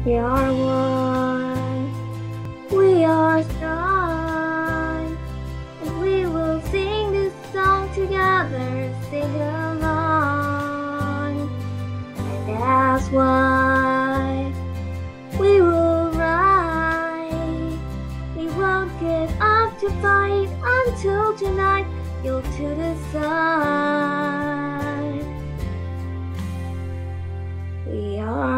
We are one, we are strong, and we will sing this song together, sing along. And that's why we will rise. We won't give up to fight until tonight, you'll to the side. We are